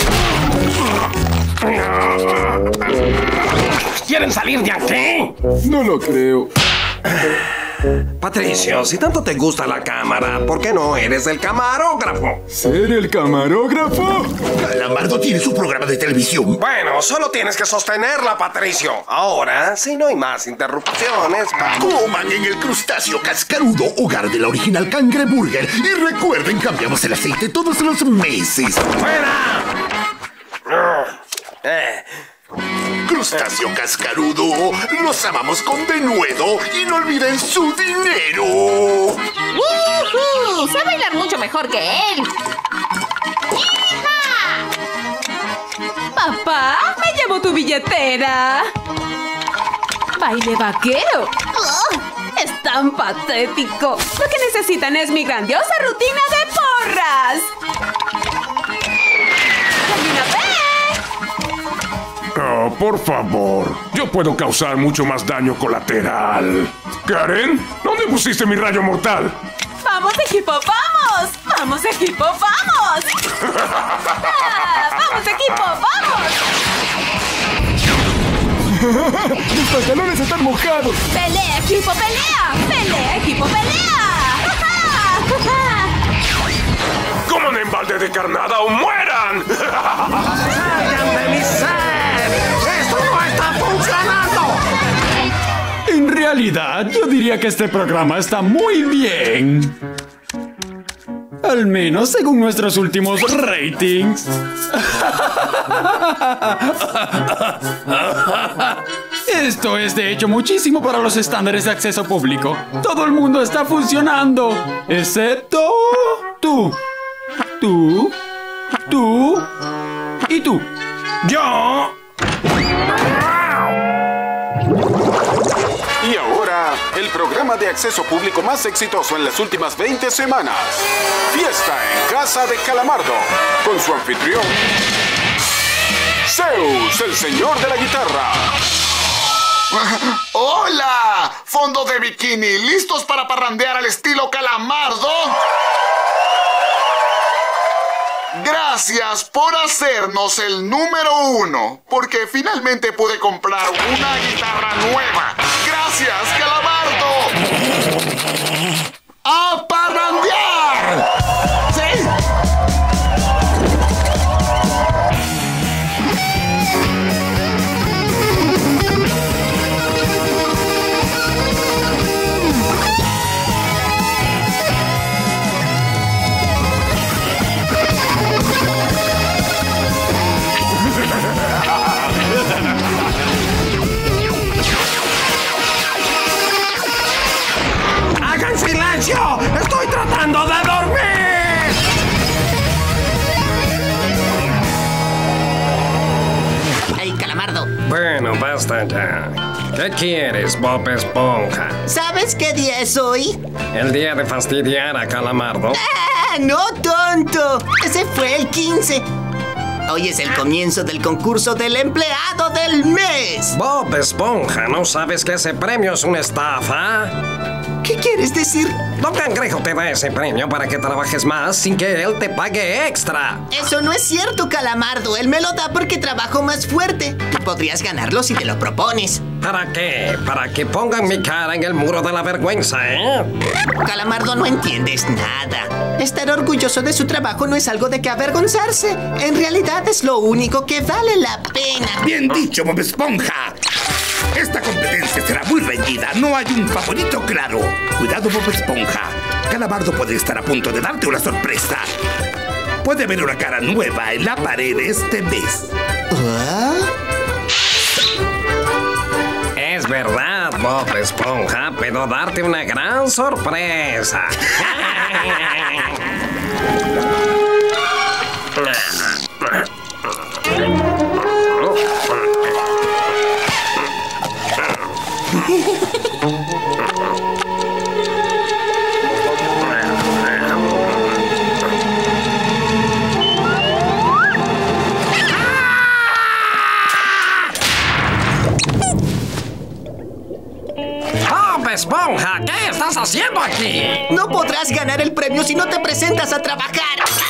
A: ¿Quieren salir de aquí?
R: No lo creo.
A: Patricio, si tanto te gusta la cámara, ¿por qué no eres el camarógrafo?
R: ¿Ser el camarógrafo?
D: Calamardo tiene su programa de televisión.
A: Bueno, solo tienes que sostenerla, Patricio. Ahora, si no hay más interrupciones, vamos.
D: Coman en el crustáceo cascarudo, hogar de la original cangreburger. Y recuerden, cambiamos el aceite todos los meses.
A: ¡Fuera! Eh...
D: Crustáceo cascarudo, los amamos con denuedo y no olviden su dinero.
O: ¡Woohoo! Sé bailar mucho mejor que él. ¡Hija!
J: Papá, me llevo tu billetera. Baile vaquero. ¡Oh! Es tan patético. Lo que necesitan es mi grandiosa rutina de porras. ¡Hay una vez!
E: Oh, por favor. Yo puedo causar mucho más daño colateral. Karen, ¿dónde pusiste mi rayo mortal?
J: ¡Vamos, equipo, vamos! ¡Vamos, equipo, vamos! ¡Ah! ¡Vamos, equipo, vamos!
R: ¡Mis pantalones están mojados!
J: ¡Pelea, equipo, pelea! ¡Pelea, equipo, pelea!
E: ¡Coman en balde de carnada o mueran!
A: ¡Salgan de mi ser! ¡Esto no está funcionando!
V: En realidad, yo diría que este programa está muy bien. Al menos según nuestros últimos ratings. Esto es de hecho muchísimo para los estándares de acceso público. Todo el mundo está funcionando, excepto tú, tú, tú y tú.
A: ¡Yo!
N: Y ahora, el programa de acceso público más exitoso en las últimas veinte semanas. Fiesta en Casa de Calamardo, con su anfitrión, Zeus, el señor de la guitarra.
W: ¡Hola! Fondo de bikini, ¿listos para parrandear al estilo Calamardo? Gracias por hacernos el número uno, porque finalmente pude comprar una guitarra nueva. ¡Gracias, Calamardo! ¡A parrandear! ¿Sí?
A: ¡Hagan silencio! ¡Estoy tratando de dormir!
X: ¡Ay, Calamardo!
F: Bueno, basta ya. ¿Qué quieres, Bob Esponja?
X: ¿Sabes qué día es hoy?
F: ¿El día de fastidiar a Calamardo?
X: ¡Ah, no, tonto! Ese fue el quince. Hoy es el comienzo del concurso del empleado del mes.
F: Bob Esponja, ¿no sabes que ese premio es una estafa?
X: ¿Qué quieres decir?
F: Don Cangrejo te da ese premio para que trabajes más sin que él te pague extra.
X: Eso no es cierto, Calamardo. Él me lo da porque trabajo más fuerte. Tú podrías ganarlo si te lo propones.
F: ¿Para qué? Para que pongan mi cara en el muro de la vergüenza, ¿eh?
X: Calamardo, no entiendes nada. Estar orgulloso de su trabajo no es algo de que avergonzarse. En realidad es lo único que vale la pena.
D: Bien dicho, Bob Esponja. Esta competencia será muy reñida. No hay un favorito claro. Cuidado, Bob Esponja. Calamardo puede estar a punto de darte una sorpresa. Puede haber una cara nueva en la pared este mes.
X: ¿Ah?
F: Es verdad, Bob Esponja. Puedo darte una gran sorpresa. Esponja, ¿qué estás haciendo aquí?
X: No podrás ganar el premio si no te presentas a trabajar.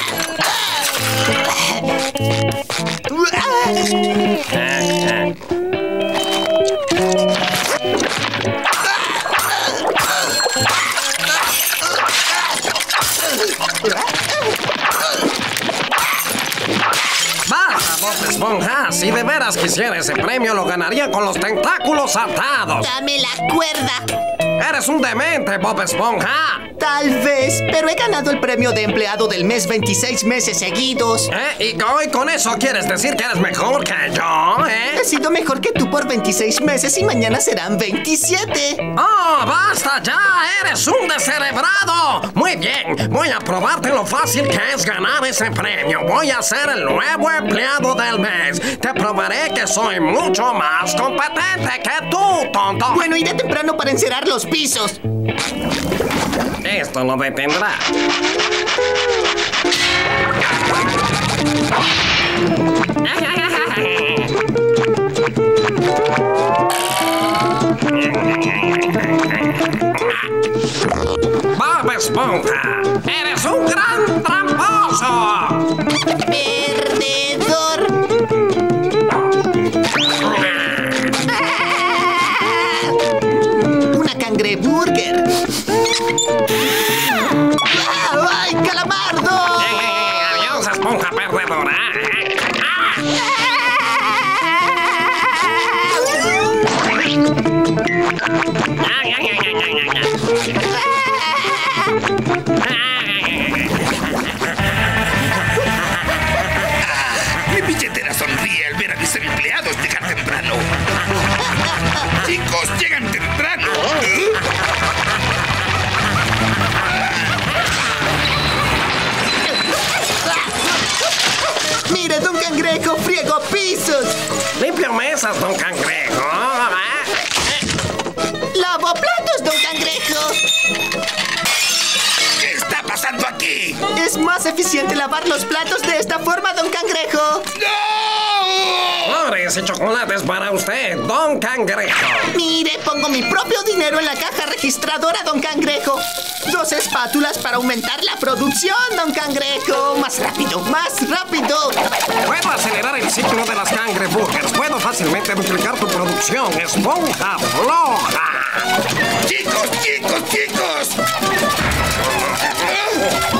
F: Basta, Bob Esponja. Si de veras quisiera ese premio, lo ganaría con los tentáculos atados.
X: Dame la cuerda.
F: Eres un demente, Bob Esponja.
X: Tal vez, pero he ganado el premio de empleado del mes veintiséis meses seguidos.
F: ¿Eh? ¿Y hoy con eso quieres decir que eres mejor que yo, eh?
X: He sido mejor que tú por veintiséis meses y mañana serán veintisiete.
F: ¡Oh, basta ya! ¡Eres un descerebrado! Muy bien, voy a probarte lo fácil que es ganar ese premio. Voy a ser el nuevo empleado del mes. Te probaré que soy mucho más competente que tú, tonto.
X: Bueno, iré temprano para encerar los pisos.
F: Esto lo detendrá. Bob Esponja, eres un gran tramposo.
X: Perdedor. Una cangreburger. ¡Ay, calamardo!
F: Eh, eh, adiós, esponja perdedora.
D: Mi billetera sonríe al ver a mis empleados llegar temprano. Chicos, llegan temprano. ¿Eh?
X: ¡Mire, don Cangrejo, friego pisos!
F: Limpio mesas, don Cangrejo.
X: ¡Lavo platos, don Cangrejo!
D: ¿Qué está pasando aquí?
X: Es más eficiente lavar los platos de esta forma, don Cangrejo.
D: ¡No!
F: Flores y chocolates para usted, don Cangrejo.
X: Mire, pongo mi propio dinero en la caja registradora, don Cangrejo. Dos espátulas para aumentar la producción, don Cangrejo. Más rápido, más rápido.
F: Puedo acelerar el ciclo de las cangreburgers. Puedo fácilmente duplicar tu producción, esponja floja.
D: ¡Chicos, chicos, chicos!